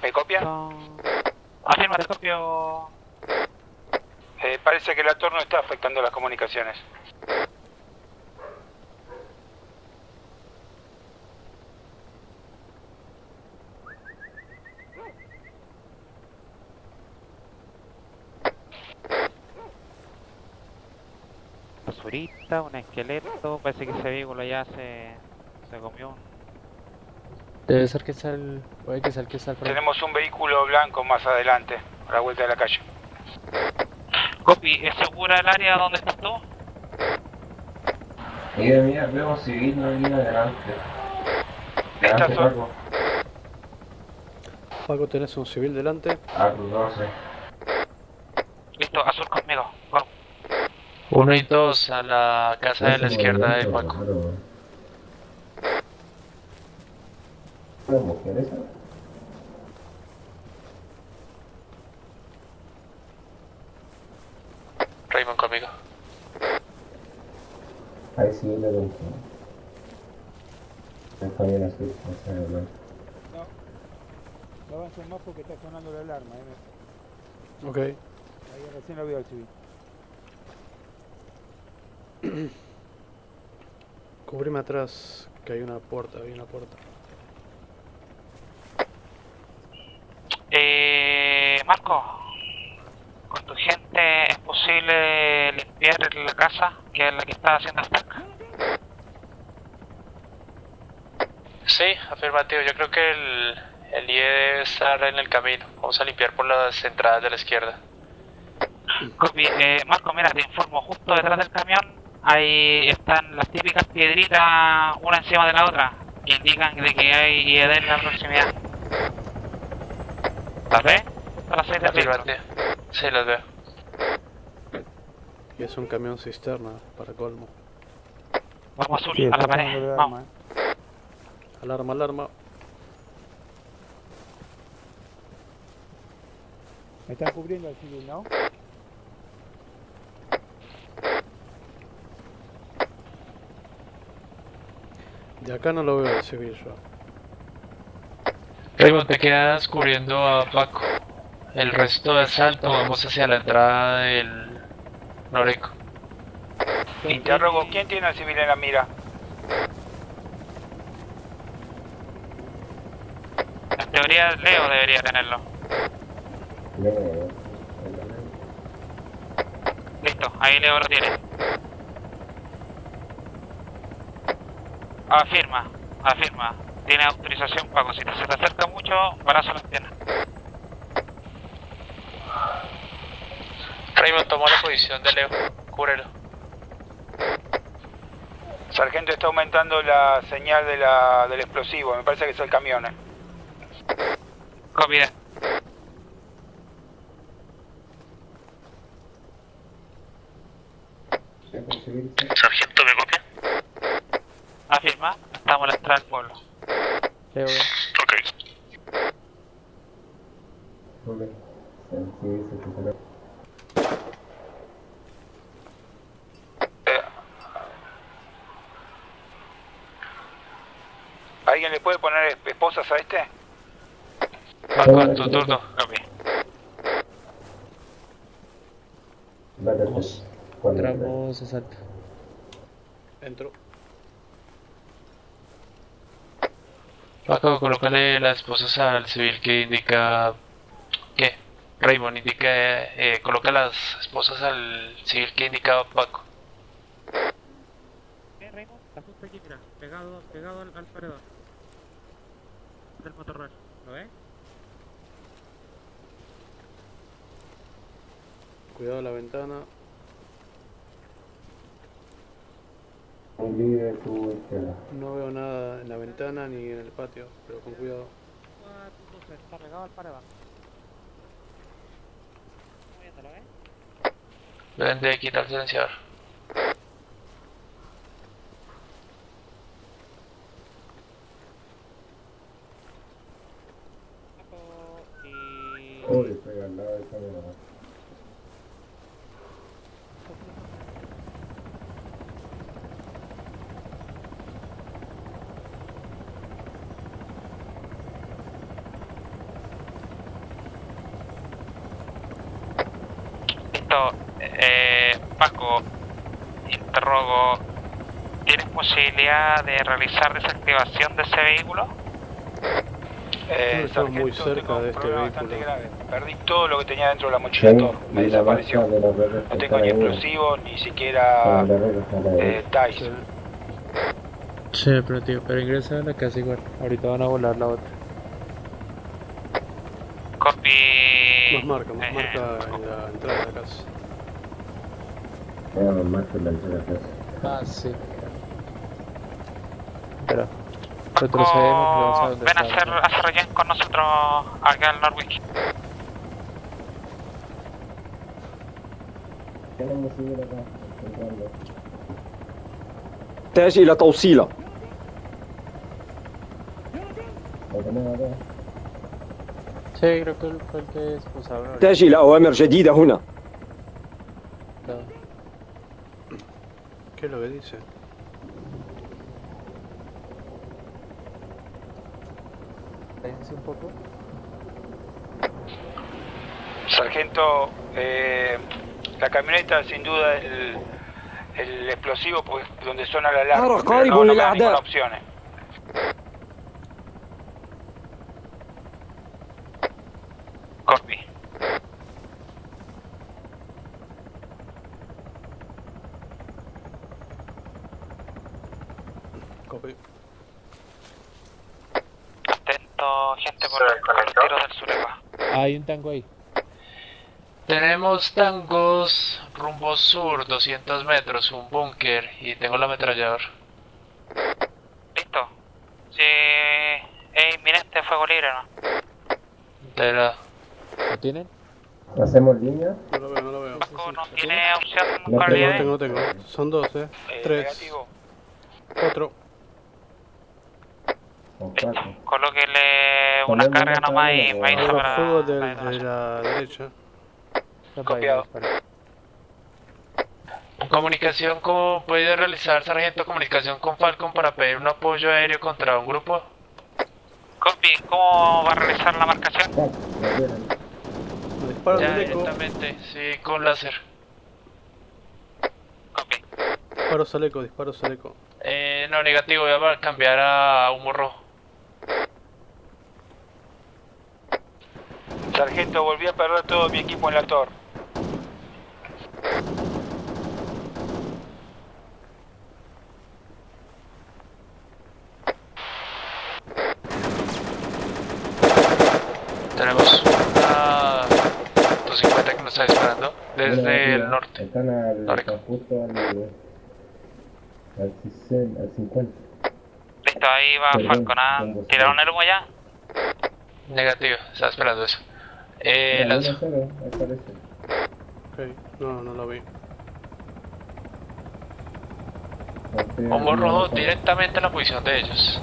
¿Me copian? Afirma, te copio. Parece que el actor no está afectando las comunicaciones. Basurita, un esqueleto, parece que ese vehículo ya se comió un... Debe ser que está el... Puede que sea el que está al frente. Tenemos un vehículo blanco más adelante, a la vuelta de la calle. Copy, ¿es segura el área donde estás tú? Mira, veo un civil, no viene adelante. Estas son... Paco. Paco, tenés un civil delante. Cruz 12. Listo, azul conmigo, vamos. 1 y 2 a la casa de la izquierda de Paco. ¿Una mujer esa? Raymond conmigo. Ahí sí, le doy. Está bien azul, no sé, blanco. No avancen más porque está sonando la alarma. Ok. Ahí recién lo veo al civil. Cubrime atrás, que hay una puerta, Marco, con tu gente es posible limpiar la casa, que es la que está haciendo stack. Sí, afirmativo. Yo creo que el IE debe estar en el camino. Vamos a limpiar por las entradas de la izquierda. Copy, Marco, mira, te informo, justo detrás del camión, ahí están las típicas piedritas, una encima de la otra, que indican de que hay IED en la proximidad. ¿Las ves? Son las 6 de Afirmativo. Sí, los veo. Y es un camión cisterna, para colmo. Vamos azul, Sí, a la está pared, sonando la vamos. alarma. Alarma. Me están cubriendo al civil, ¿no? De acá no lo veo el civil yo. Raymond, te quedas cubriendo a Paco. El resto de asalto vamos hacia la entrada del Noreco. Interrogo, ¿quién tiene al civil en la mira? En teoría Leo debería tenerlo. Listo, ahí Leo lo tiene. Afirma. Tiene autorización Paco, si se te acerca mucho, balazo en las piernas. Raymond, toma la posición de Leo. Cúbrelo. Sargento, está aumentando la señal del explosivo, me parece que es el camión. Copy. Sargento, ¿me copia? Afirma, estamos a la entrada del pueblo. Leo, Ok. ¿Alguien le puede poner esposas a este? Paco, en tu turno. Copy. entramos, asalto. Entro. Paco, colócale las esposas al civil que indica... ¿Qué? Raymond indica... coloca las esposas al civil que indica Paco. Raymond, está justo aquí, mira, pegado al paredón del motorrush, ¿lo ves? Cuidado la ventana. No veo nada en la ventana ni en el patio, pero con cuidado. Está pegado al paredón. ¿Lo ves? Deben de quitar el silenciador. Estoy al lado de esa mierda. Listo. Paco, interrogo. ¿Tienes posibilidad de realizar desactivación de ese vehículo? Estamos muy sargento, cerca tengo de un este problema vehículo. bastante grave. Perdí todo lo que tenía dentro de la mochila, Sí, todo. Me y la desapareció. marcha de los verdes No que tengo están ni ahí. explosivos, ni siquiera Los verdes que están ahí. TIEs. Sí. Sí, pero tío, pero ingresa a la casa igual. Ahorita van a volar la otra. Copy. Más marca en la entrada de la casa. Los machos en la entrada de la casa. Ah, sí. Espera. Retrocedemos y vamos a Paco, donde ven a está. hacer relleno con nosotros acá en Norwich. Tenemos civil acá, entrando. تحتاج إلى توصيلة. Lo tenemos acá. Sí, creo que fue el que expulsaron ahorita. تحتاج إلى أوامر جديدة هنا. ¿Qué es lo que dice? Déjense un poco. Sargento, la camioneta sin duda el explosivo, pues donde suena la alarma. Ahora, Pero قريب no me da للأعداء. ninguna opción. Copy. Copy. Atento, gente, por los carreteros del Surepa. Hay un tango ahí. Tenemos tangos rumbo sur, 200 metros, un búnker y tengo la ametralladora. ¿Listo? Si es inminente fuego libre, ¿no? De la... ¿Lo tienen? ¿Hacemos línea? No lo veo, no lo veo. Paco, ¿no tiene opción No con No la tengo, no tengo. Son dos, tres, Negativo. cuatro. Con cuatro. Colóquele una Ponemos carga una nomás y carga, me avisa Hago para fuego la de detonación. la derecha. Copiado. Comunicación con... ¿Puede realizar, sargento, comunicación con Falcon para pedir un apoyo aéreo contra un grupo? Copy, ¿cómo va a realizar la marcación? Tac, lo vieron. Me disparo Ya, el eco. directamente, sí, con láser. Copy. Disparos al eco, disparos al eco. No, negativo, voy a cambiar a humo rojo. Sargento, volví a perder todo mi equipo en la torre. Tenemos una 250 que nos está disparando desde el norte. Están Norte. justo al 50. Listo, ahí va Perdón, Falcon, ¿ah? tengo ¿Tiraron el humo ya? Negativo, estaba esperando eso. Ya, Lanzo. 1-0, ahí aparece. Ok, no lo vi. Humo rojo directamente en la posición de ellos.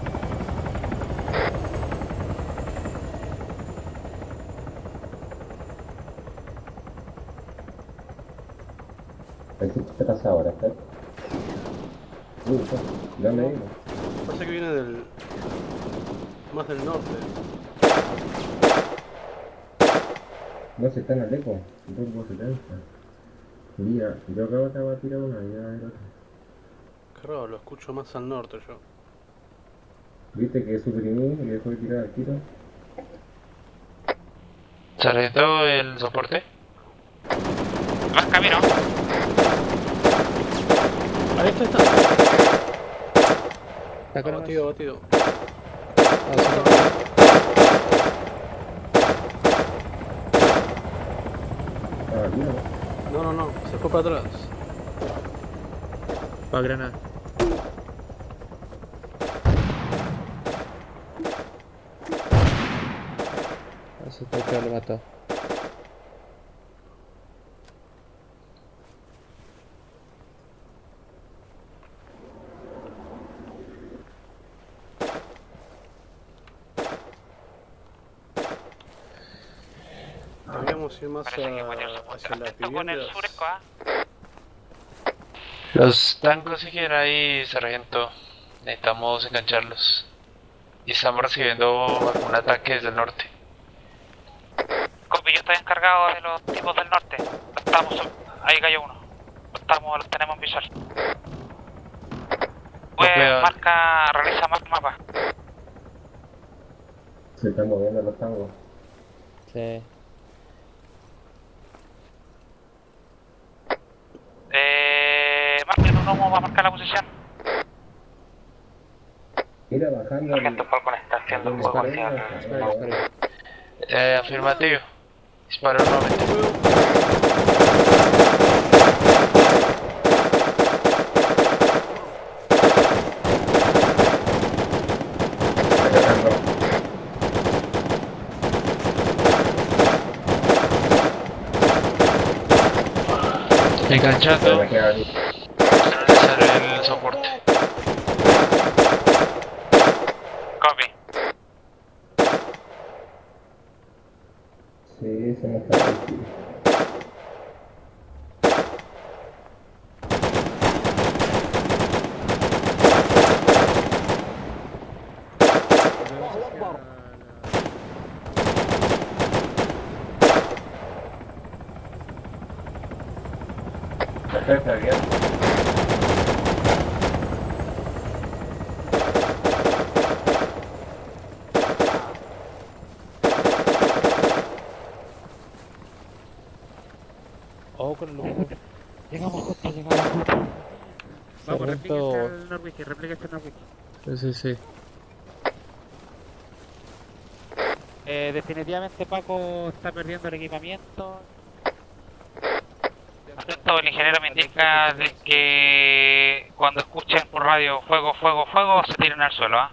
El tipo está casado ahora, ¿está? Ya me digo. Parece que viene más del norte. No, si está en el eco. Rumbo 70. Mira, yo acabo de tirar una y ya el otro. Qué raro, lo escucho más al norte yo. ¿Viste que suprimí y dejó de tirar el tiro? Sargento, el soporte. Va en camino. Ahí está. Está acá nomás. Batido, batido. Ah, sí, Ah, mira. No, se fue para atrás. va a granada. Ese toque lo mató. Deberíamos ir más Parece que Williams se hacia las atento con el viviendas. Sureco, ¿ah? Los tangos siguen ahí, sargento. Necesitamos engancharlos. Y estamos recibiendo algún ataque desde el norte. Copy, yo estoy encargado de los tipos del norte. Ahí cayó uno. Los tenemos en visual. Veo. Realiza más mapa. Se están moviendo los tangos. Sí. Marquen un humo para marcar la posición. Mira, bajando. Sargento Falcon está haciendo un juego hacia el... Afirmativo. Disparo nuevamente. Enganchando. Realizar el soporte. Copy. Sí, se me está aquí. Perfecto, bien. Ojo con el humo. Llegamos justo. Vamos, Replíquese al Norwich. Sí, sí. Definitivamente Paco está perdiendo el equipamiento. Atento, el ingeniero me indica de que cuando escuchen por radio fuego, fuego, fuego, se tiren al suelo, ¿ah?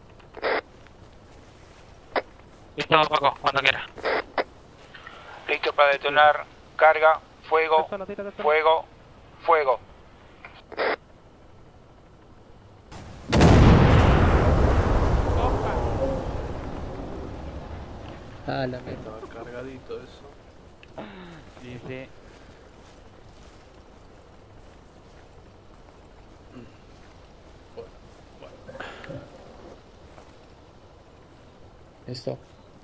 Listo, Paco, cuando quiera. Listo para detonar. Carga. Fuego. Fuego. Fuego. Ah, la mierda. Estaba cargadito eso. Sí, sí. Listo.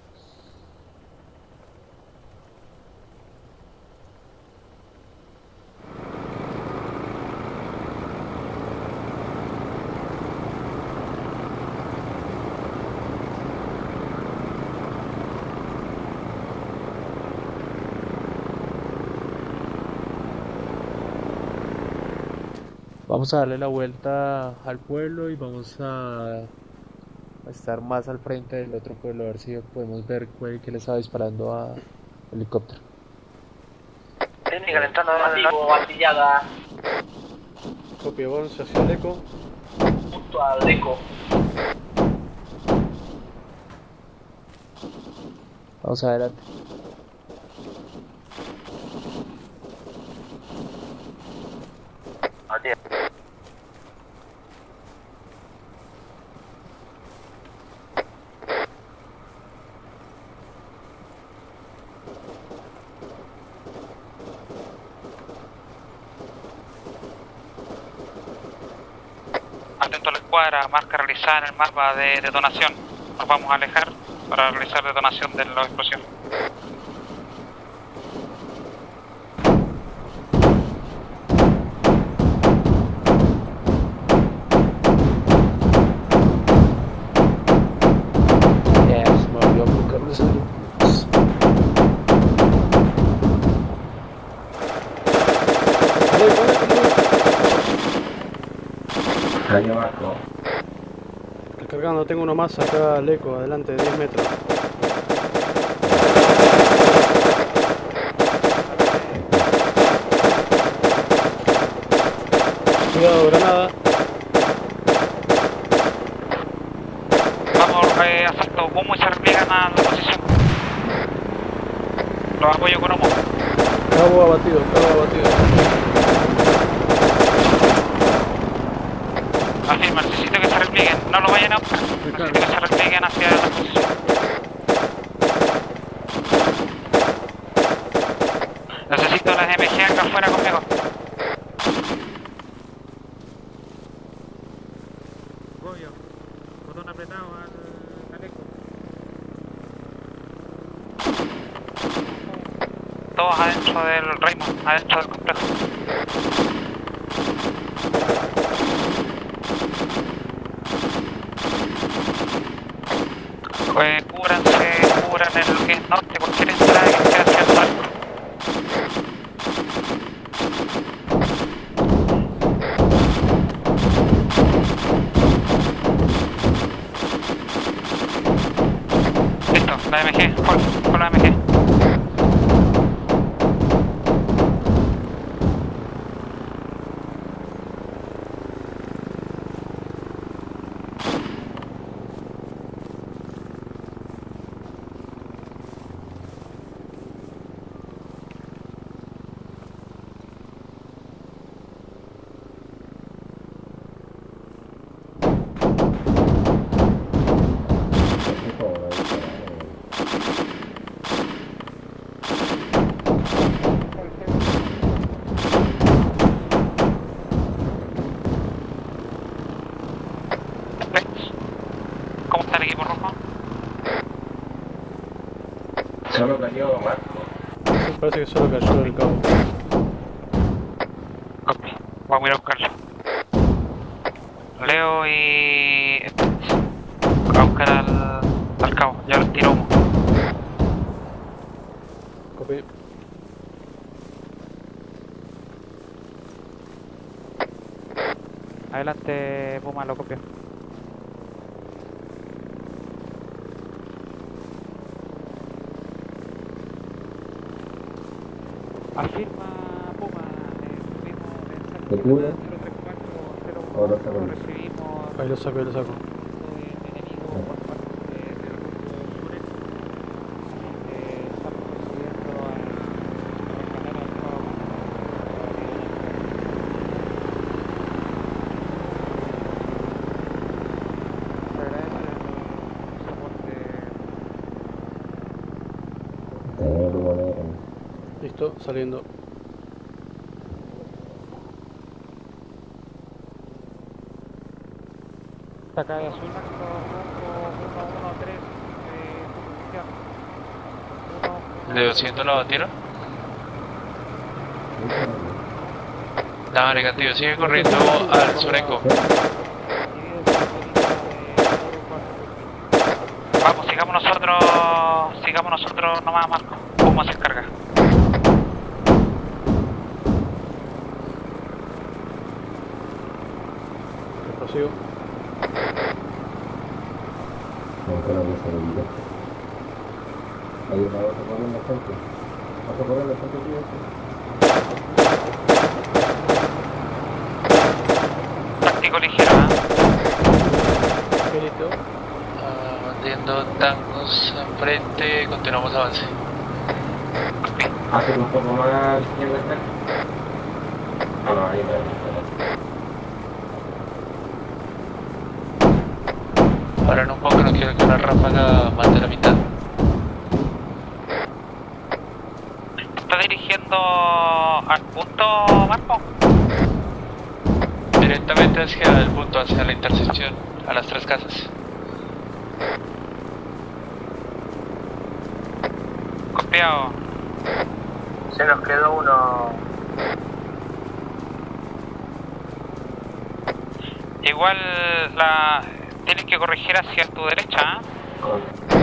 Vamos a darle la vuelta al pueblo y vamos a estar más al frente del otro pueblo a ver si podemos ver que le estaba disparando a helicóptero. Técnica, entrando de Activo, artillada, Copia Bonds hacia el eco. junto al eco. Vamos adelante. Atento a la escuadra, marca realizada en el mapa de detonación. Nos vamos a alejar para realizar detonación de la explosión. Se me olvidó colocarle salud. Ahí abajo. Recargando, tengo uno más acá al eco, adelante, 10 metros. Cuidado, granada. Vamos, asalto humo y se repliegan a la posición. Los apoyo con humo. Cabo abatido, cabo abatido. Afirma, necesito que se replieguen. No lo vayan a buscar. Necesito que se replieguen hacia la posición. Necesito las MG acá afuera conmigo. Goyo, botón apretado al eco. todos adentro del Raymond, adentro del complejo. Cubran en lo que es norte, cualquier entrada que esté hacia el barco. Listo, la MG, con la MG. ¿Cómo está el equipo rojo? Solo cayó Marco. Me parece que solo cayó el cabo. Copy. Vamos a ir a buscarlo. Leo y... a buscar al cabo, ya los tiro humo. Copy. Adelante, Puma, lo copio. Afirma, Puma, subimos ¿Te cubre? 034, Ahora está bien. recibimos Ahí lo saco, ahí lo saco. enemigo por parte del grupo Sureco. Estamos procediendo a rescatar al cabo. Se agradece el soporte. Tengo que poner. Listo, saliendo. Acá de azul, rumbo 113, ¿De 200 lo batieron? No, negativo, sigue corriendo al Sureco. Vamos, sigamos nosotros nomás, Marco. ¿Cómo se carga? Prosigo. Nunca la puse de vida. Hay una otra corriendo gente. Vas a correr la gente aquí. Táctico ligero, ¿eh? ¿Qué listo? Batiendo tangos enfrente, continuamos avance. Hace un poco más izquierda acá. No, ahí no. Paran un poco, no quiero que una ráfaga mate la mitad. ¿Está dirigiendo al punto, Marco? Directamente hacia el punto, hacia la intersección, a las 3 casas. Copiado. Se nos quedó uno. Igual tienes que corregir hacia tu derecha, ¿eh?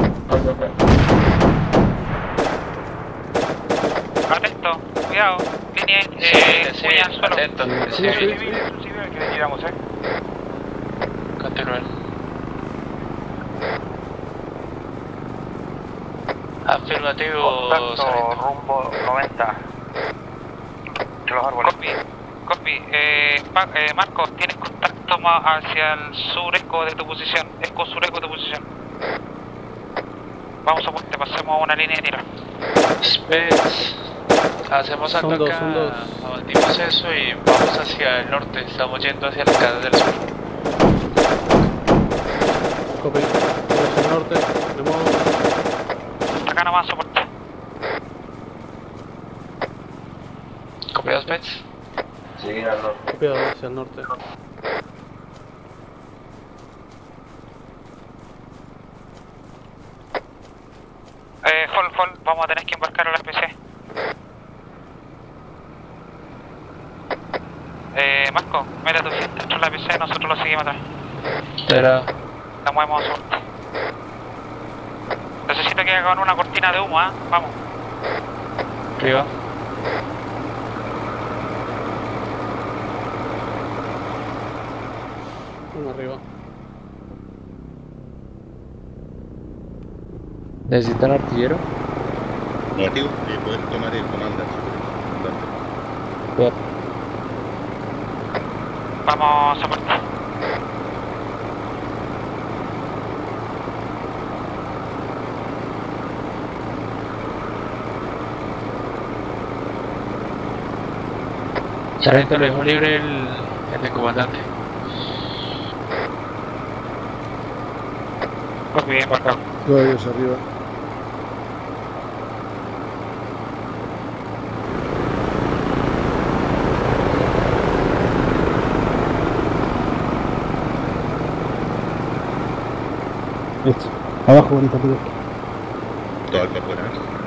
Atento, cuidado, línea puñal al suelo. atento, Sí, civil. sí. Inclusive el que le tiramos, Continúen. Afirmativo, sargento. rumbo 90. De los árboles. Copy. Marcos, tienes contacto más hacia el sureco de tu posición. Eco sureco de tu posición. Vamos a puente, pasemos a una línea de tiro. Spets. Hacemos alto Son dos, acá, son dos. abatimos eso y vamos hacia el norte. Estamos yendo hacia las casas del sur. Copy. Hacia el norte. Me muevo. Acá nomás soporte. ¿Copiados, Spets? Seguir al norte. Copiado hacia el norte. Hold, vamos a tener que embarcar a la PC. Marco, mira tu gente dentro de la PC, nosotros lo seguimos atrás. Espera. Nos movemos sur. Necesito que hagan una cortina de humo, vamos. Arriba. Uno arriba. ¿Necesitan artillero? Negativo, pueden tomar el comandante. Bien. Vamos a partir. Sargento, le dejo libre el comandante. Muy bien, marcado. Glorios arriba. Listo. Abajo, bonita, tío. Todo el afuera.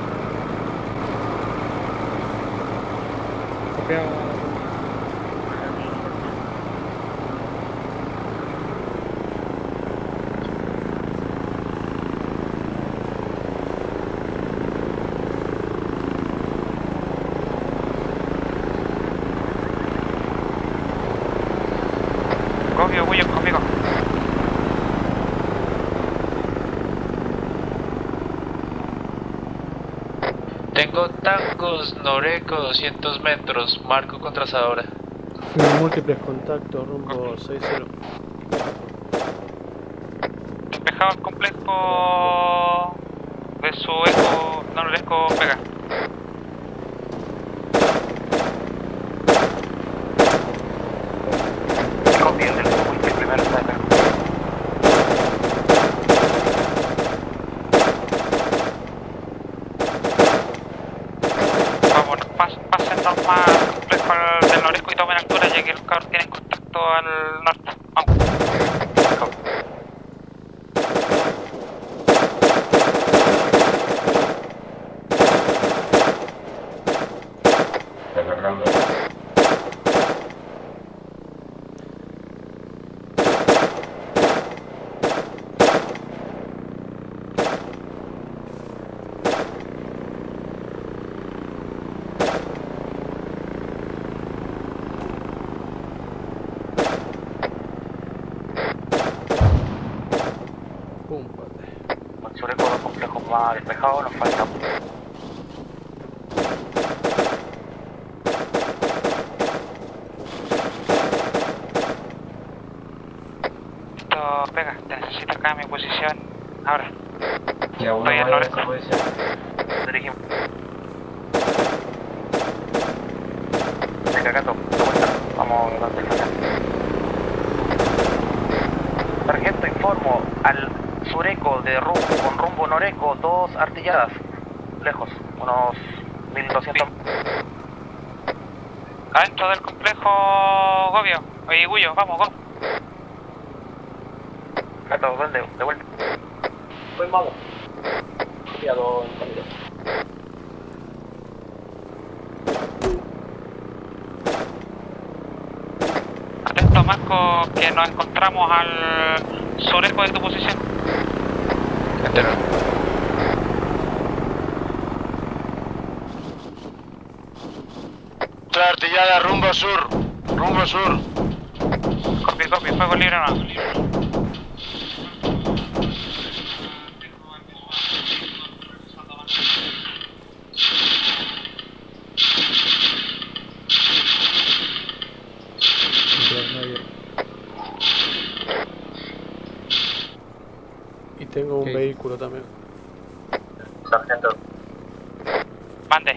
Copio, William, conmigo. Tengo tangos Noreco 200 metros, marco con trazadora. Múltiples contactos, rumbo 6-0. Despejado el complejo de su eco noresco Vega. Copio del primero está acá. Vámonos, pásennos más complejo del noresco y tomen altura ya que los cabros tienen contacto al norte. Vamos. Sobre con los complejos más despejados nos falta. Listo, Vega, te necesito acá en mi posición ahora. Ya uno Estoy en noresco. Dirigimos. Venga, gato, vamos a donde está. Sargento, informo al sureco de rumbo, con rumbo noreco, 2 artilladas, lejos, unos 1200. Adentro del complejo, Gobio, oye, Gullo, vamos, go. Gato, ¿dónde? De vuelta. Pues vamos. Cuidado en camino. Atento, Marco, que nos encontramos al sureco de tu posición. Entero. Otra artillada rumbo sur. Rumbo sur. Copy, fuego libre o no. Y tengo un vehículo también. Sargento. Mande.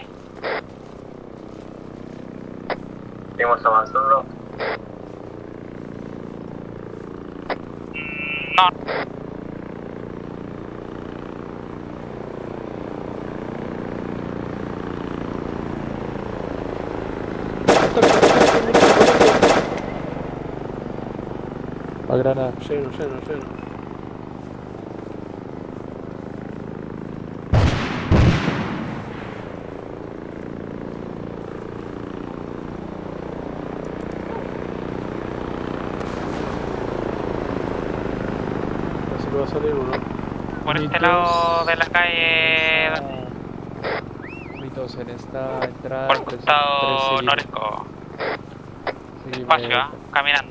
Seguimos avanzando. No. A granada. Lleno. a salir uno. Por este lado de la calle, Mitos en esta entrada. por el costado noresco. Despacio, caminando.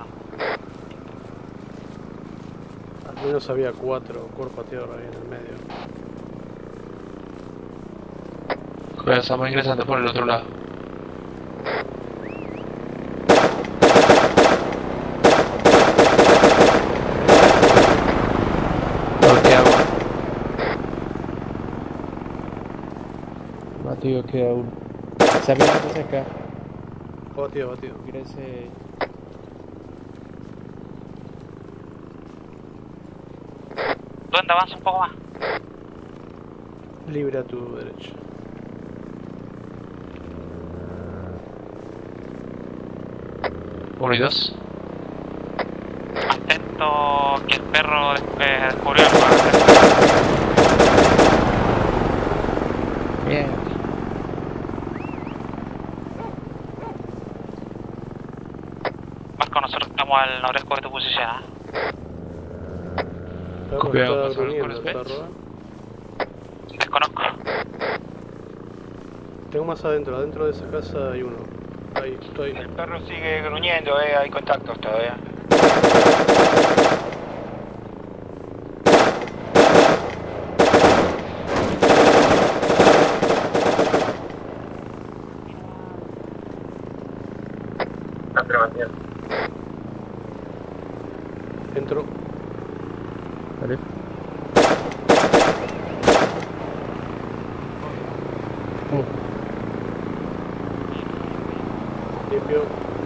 Al menos había 4 corpateadores ahí en el medio. Pero estamos ingresando por el otro lado. Batido queda uno. Está mirando hacia acá. Batido. Ingrese. ¿Dónde avanza un poco más? Libre a tu derecha. Uno y dos. Atento que el perro descubrió algo. Bien. Marco, nosotros estamos al noresco de tu posición, ¿eh? Perro Cuidado, está pasar por gruñendo, los el perro, pets. Desconozco. Tengo más adentro de esa casa hay uno. Ahí, estoy. El perro sigue gruñendo, hay contactos todavía. Afirmación. Entro. Vale. Limpio.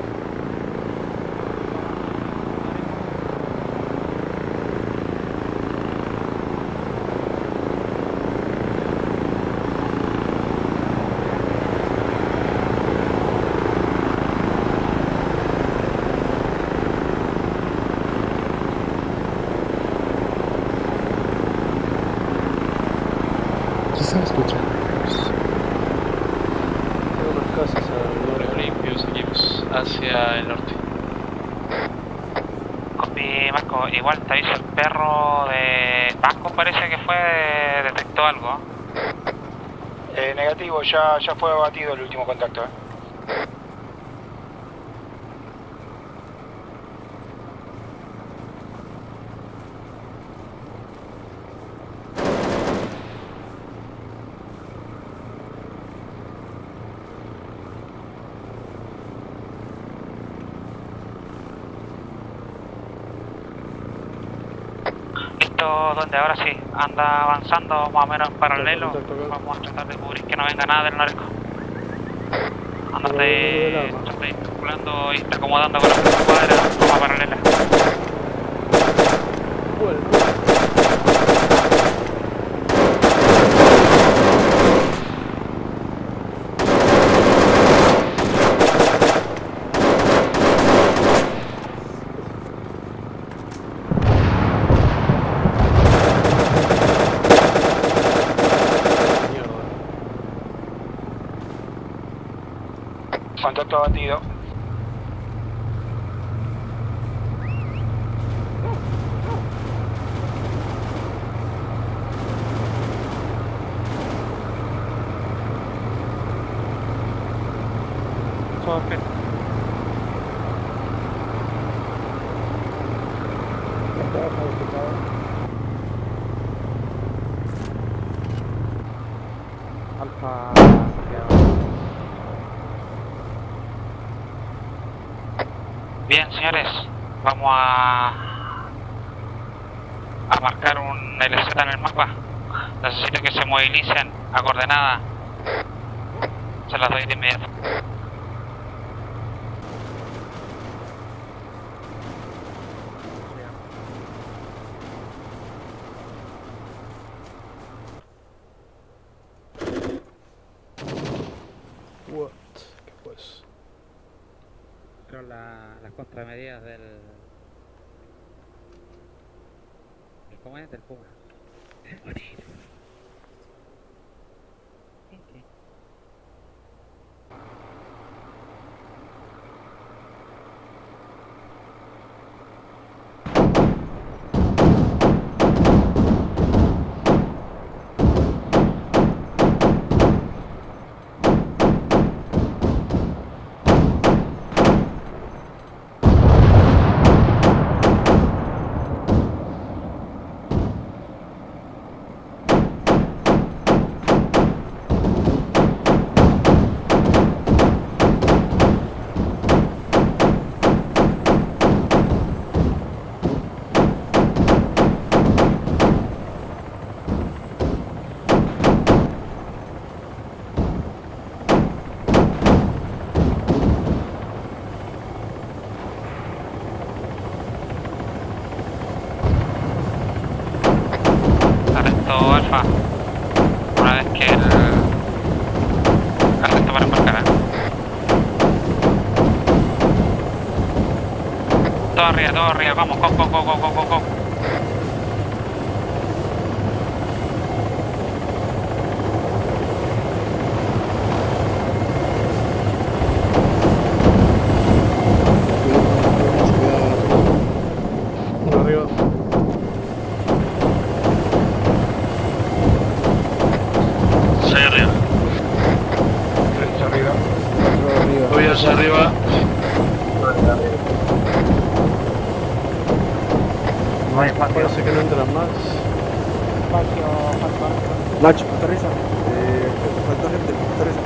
¿Qué estaba escuchando? Tengo unas casas al norte. Limpio, seguimos hacia el norte. Copy, Marco, igual te aviso el perro de Vasco, parece que fue, detectó algo. Negativo, ya fue abatido el último contacto. Listo, donde ahora sí, anda avanzando más o menos en paralelo. Contacto acá. Vamos a tratar de cubrir que no venga nada del noresco. Andate circulando y está acomodando con las cuadras, toma paralela. Bueno. Contacto abatido. Alfa. Bien, señores, vamos a marcar un LZ en el mapa. Necesito que se movilicen a coordenada. Se las doy de inmediato. What? ¿Qué fue eso? Creo las contramedidas del... ¿Cómo es? Del Puma. Alfa. Una vez que el... Acepto para embarcar, Todo arriba, vamos, go. Uno arriba. Seis arriba. Tres arriba. Otro arriba. Voy hacia arriba. No hay espacio. Parece que no entran más. Nacho, aterriza. Falta gente, aterriza.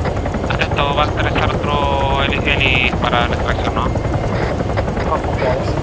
Esto va a aterrizar otro heli para la extracción, ¿no?